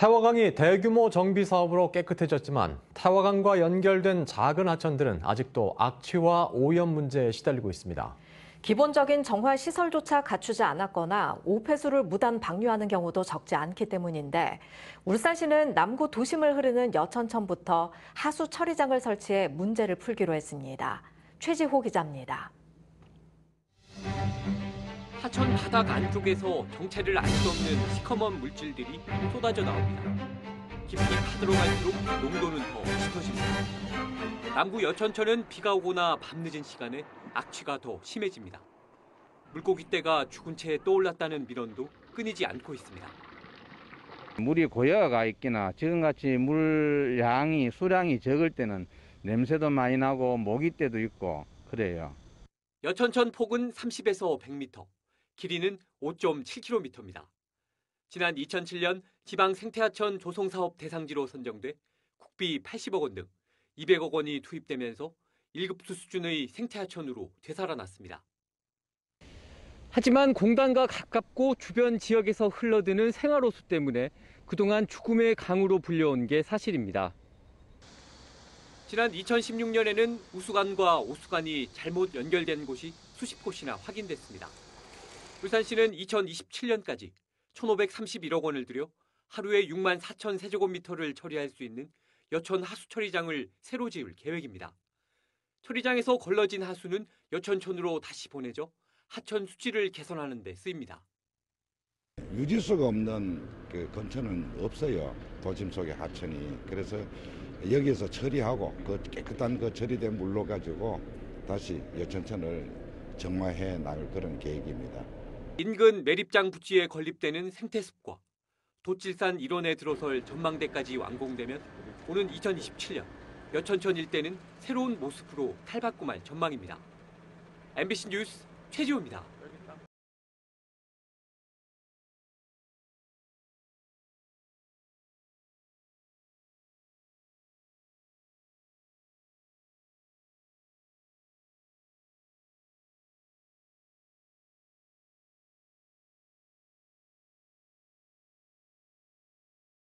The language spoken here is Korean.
태화강이 대규모 정비 사업으로 깨끗해졌지만 태화강과 연결된 작은 하천들은 아직도 악취와 오염 문제에 시달리고 있습니다. 기본적인 정화 시설조차 갖추지 않았거나 오폐수를 무단 방류하는 경우도 적지 않기 때문인데 울산시는 남구 도심을 흐르는 여천천부터 하수 처리장을 설치해 문제를 풀기로 했습니다. 최지호 기자입니다. 하천 바닥 안쪽에서 정체를 알 수 없는 시커먼 물질들이 쏟아져 나옵니다. 깊이 파들어갈수록 농도는 더 짙어집니다. 남구 여천천은 비가 오거나 밤늦은 시간에 악취가 더 심해집니다. 물고기떼가 죽은 채 떠올랐다는 민원도 끊이지 않고 있습니다. 물이 고여가 있거나 지금같이 물량이 수량이 적을 때는 냄새도 많이 나고 모기떼도 있고 그래요. 여천천 폭은 30에서 100m, 길이는 5.7km입니다. 지난 2007년 지방 생태하천 조성사업 대상지로 선정돼 국비 80억 원 등 200억 원이 투입되면서 1급수 수준의 생태하천으로 되살아났습니다. 하지만 공단과 가깝고 주변 지역에서 흘러드는 생활호수 때문에 그동안 죽음의 강으로 불려온 게 사실입니다. 지난 2016년에는 우수관과 오수관이 잘못 연결된 곳이 수십 곳이나 확인됐습니다. 울산시는 2027년까지 1,531억 원을 들여 하루에 6만 4천 세제곱미터를 처리할 수 있는 여천 하수처리장을 새로 지을 계획입니다. 처리장에서 걸러진 하수는 여천천으로 다시 보내져 하천 수질을 개선하는 데 쓰입니다. 유지수가 없는 그 근처는 없어요. 도심 속의 하천이. 그래서 여기에서 처리하고 그 깨끗한 그 처리된 물로 가지고 다시 여천천을 정화해 나갈 그런 계획입니다. 인근 매립장 부지에 건립되는 생태숲과 돛질산 일원에 들어설 전망대까지 완공되면 오는 2027년 여천천 일대는 새로운 모습으로 탈바꿈할 전망입니다. MBC 뉴스 최지호입니다.